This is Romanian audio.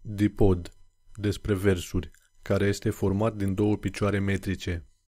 Dipod, despre versuri, care este format din două picioare metrice.